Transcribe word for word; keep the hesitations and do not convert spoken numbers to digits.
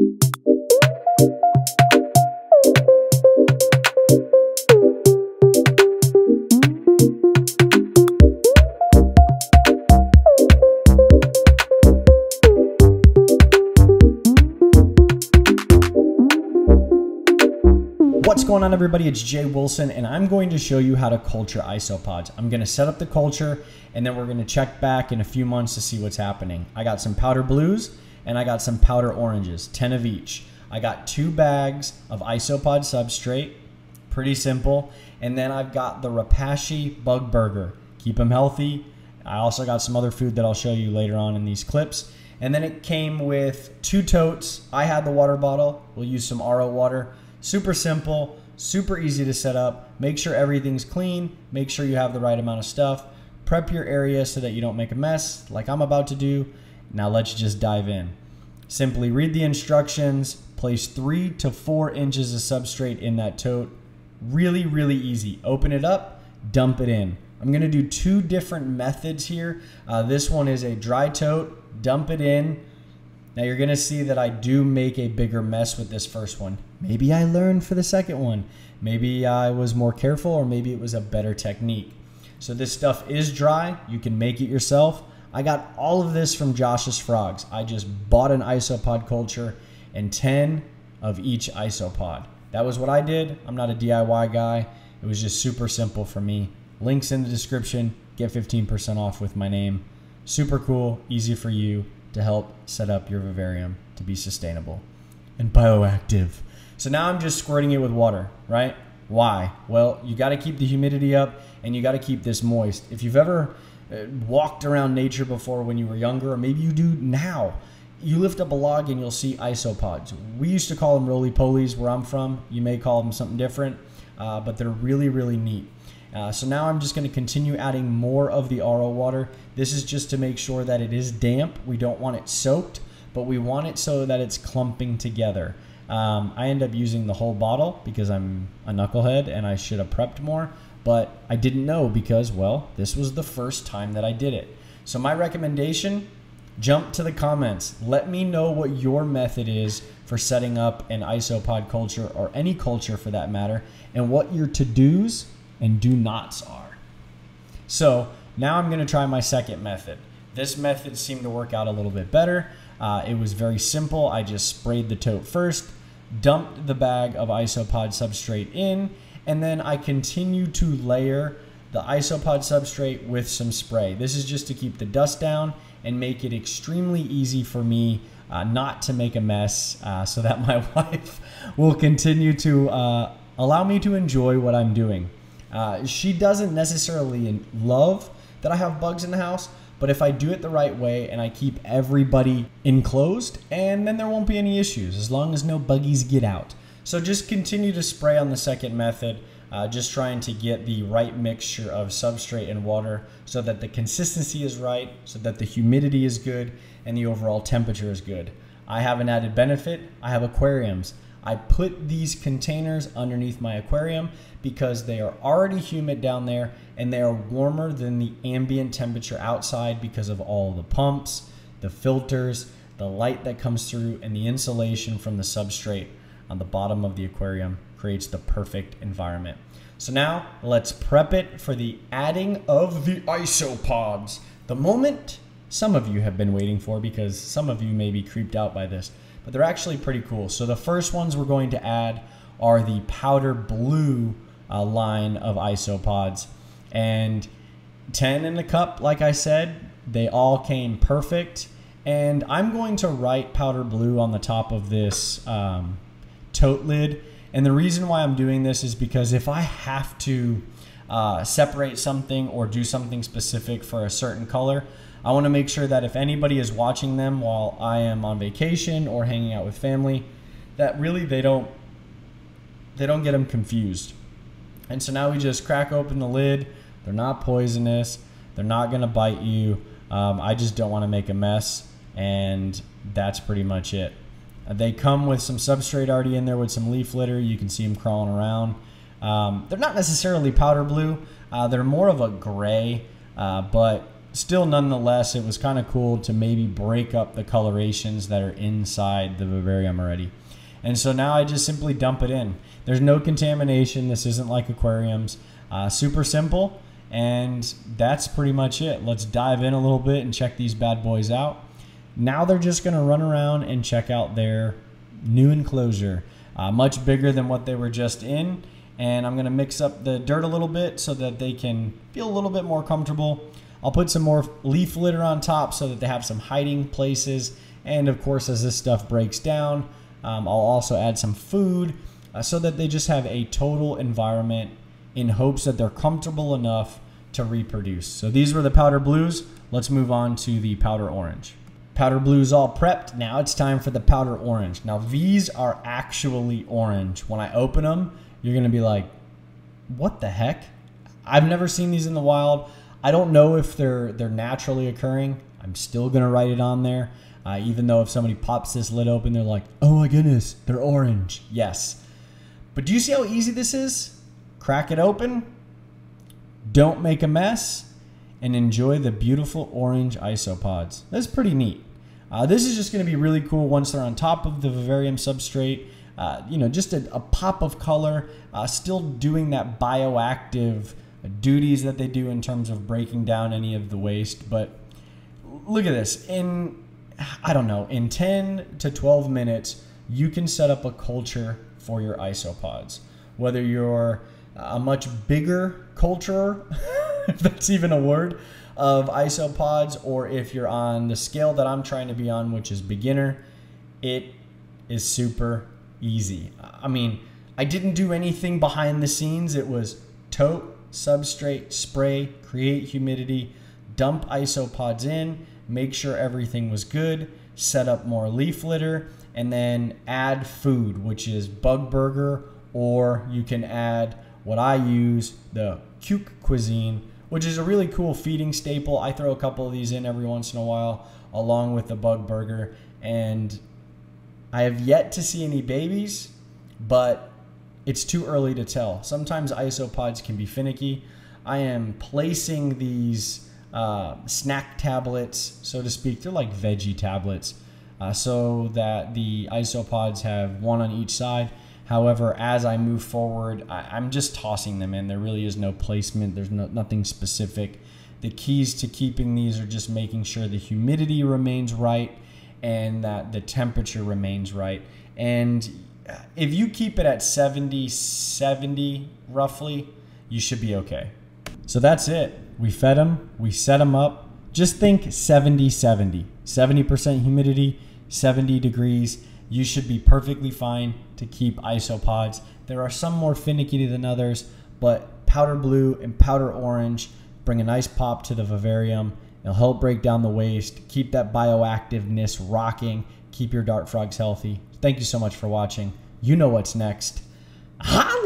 What's going on, everybody? It's Jay Wilson, and I'm going to show you how to culture isopods. I'm going to set up the culture, and then we're going to check back in a few months to see what's happening. I got some powder blues, and I got some powder oranges, ten of each. I got two bags of isopod substrate, pretty simple, and then I've got the Rapashi Bug Burger. Keep them healthy. I also got some other food that I'll show you later on in these clips. And then it came with two totes. I had the water bottle. We'll use some R O water. Super simple, super easy to set up. Make sure everything's clean. Make sure you have the right amount of stuff. Prep your area so that you don't make a mess like I'm about to do. Now let's just dive in. Simply read the instructions. Place three to four inches of substrate in that tote. Really, really easy. Open it up, dump it in. I'm gonna do two different methods here. Uh, this one is a dry tote, dump it in. Now you're gonna see that I do make a bigger mess with this first one. Maybe I learned for the second one. Maybe I was more careful, or maybe it was a better technique. So this stuff is dry. You can make it yourself. I got all of this from Josh's Frogs. I just bought an isopod culture and ten of each isopod. That was what I did. I'm not a D I Y guy. It was just super simple for me. Links in the description. Get fifteen percent off with my name. Super cool, easy for you to help set up your vivarium to be sustainable and bioactive. So now I'm just squirting it with water, right? Why? Well, you got to keep the humidity up, and you got to keep this moist. If you've ever uh, walked around nature before when you were younger, or maybe you do now, you lift up a log and you'll see isopods. We used to call them rollie pollies where I'm from. You may call them something different, uh, but they're really, really neat. Uh, so now I'm just going to continue adding more of the R O water. This is just to make sure that it is damp. We don't want it soaked, but we want it so that it's clumping together. Um, I end up using the whole bottle because I'm a knucklehead and I should have prepped more, but I didn't know because, well, this was the first time that I did it. So my recommendation, jump to the comments. Let me know what your method is for setting up an isopod culture, or any culture for that matter, and what your to-dos and do-nots are. So now I'm gonna try my second method. This method seemed to work out a little bit better. Uh, it was very simple. I just sprayed the tote first, dumped the bag of isopod substrate in, and then I continue to layer the isopod substrate with some spray. This is just to keep the dust down and make it extremely easy for me uh, not to make a mess, uh, so that my wife will continue to uh, allow me to enjoy what I'm doing. Uh, she doesn't necessarily love that I have bugs in the house, but if I do it the right way and I keep everybody enclosed, and then there won't be any issues as long as no buggies get out. So just continue to spray on the second method, uh, just trying to get the right mixture of substrate and water so that the consistency is right, so that the humidity is good, and the overall temperature is good. I have an added benefit. I have aquariums. I put these containers underneath my aquarium because they are already humid down there, and they are warmer than the ambient temperature outside because of all the pumps, the filters, the light that comes through, and the insulation from the substrate on the bottom of the aquarium creates the perfect environment. So now let's prep it for the adding of the isopods. The moment some of you have been waiting for, because some of you may be creeped out by this, but they're actually pretty cool. So the first ones we're going to add are the powder blue uh, line of isopods, and ten in the cup, like I said. They all came perfect, and I'm going to write powder blue on the top of this um, tote lid. And the reason why I'm doing this is because if I have to uh, separate something or do something specific for a certain color, I want to make sure that if anybody is watching them while I am on vacation or hanging out with family, that really they don't they don't get them confused. And so now we just crack open the lid. They're not poisonous. They're not going to bite you. Um, I just don't want to make a mess, and that's pretty much it. Uh, they come with some substrate already in there with some leaf litter. You can see them crawling around. Um, they're not necessarily powder blue. Uh, they're more of a gray, uh, but still, nonetheless, it was kind of cool to maybe break up the colorations that are inside the vivarium already. And so now I just simply dump it in. There's no contamination. This isn't like aquariums. Uh, super simple. And that's pretty much it. Let's dive in a little bit and check these bad boys out. Now they're just going to run around and check out their new enclosure. Uh, much bigger than what they were just in. And I'm going to mix up the dirt a little bit so that they can feel a little bit more comfortable. I'll put some more leaf litter on top so that they have some hiding places. And of course, as this stuff breaks down, um, I'll also add some food uh, so that they just have a total environment in hopes that they're comfortable enough to reproduce. So these were the powder blues. Let's move on to the powder orange. Powder blues all prepped. Now it's time for the powder orange. Now these are actually orange. When I open them, you're gonna be like, what the heck? I've never seen these in the wild. I don't know if they're they're naturally occurring. I'm still gonna write it on there. Uh, even though if somebody pops this lid open, they're like, oh my goodness, they're orange. Yes. But do you see how easy this is? Crack it open. Don't make a mess, and enjoy the beautiful orange isopods. That's pretty neat. Uh, this is just going to be really cool once they're on top of the vivarium substrate. Uh, you know, just a, a pop of color, uh, still doing that bioactive duties that they do in terms of breaking down any of the waste. But look at this. In, I don't know, in ten to twelve minutes, you can set up a culture for your isopods. Whether you're a much bigger culture, if that's even a word, of isopods, or if you're on the scale that I'm trying to be on, which is beginner, it is super easy. I mean, I didn't do anything behind the scenes. It was tote, substrate, spray, create humidity, dump isopods in, make sure everything was good, set up more leaf litter, and then add food, which is bug burger, or you can add what I use, the Cuke cuisine, which is a really cool feeding staple. I throw a couple of these in every once in a while, along with the bug burger. And I have yet to see any babies, but it's too early to tell. Sometimes isopods can be finicky. I am placing these uh, snack tablets, so to speak. They're like veggie tablets, uh, so that the isopods have one on each side. However, as I move forward, I, I'm just tossing them in. There really is no placement. There's no, nothing specific. The keys to keeping these are just making sure the humidity remains right and that the temperature remains right. And if you keep it at seventy, seventy roughly, you should be okay. So that's it. We fed them. We set them up. Just think seventy, seventy. seventy percent humidity, seventy degrees. You should be perfectly fine to keep isopods. There are some more finicky than others, but powder blue and powder orange bring a nice pop to the vivarium. It'll help break down the waste, keep that bioactiveness rocking, keep your dart frogs healthy. Thank you so much for watching. You know what's next. Holla!